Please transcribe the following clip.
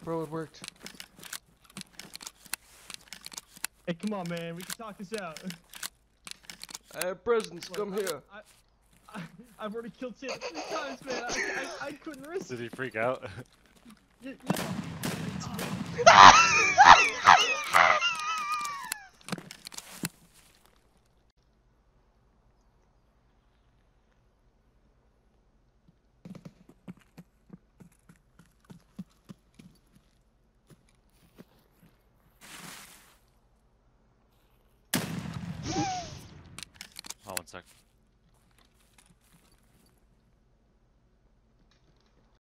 Bro, it worked. Hey, come on, man. We can talk this out. I have presents. Come here. I've already killed Santa 3 times, man. I couldn't risk it. Did he freak out? Yeah.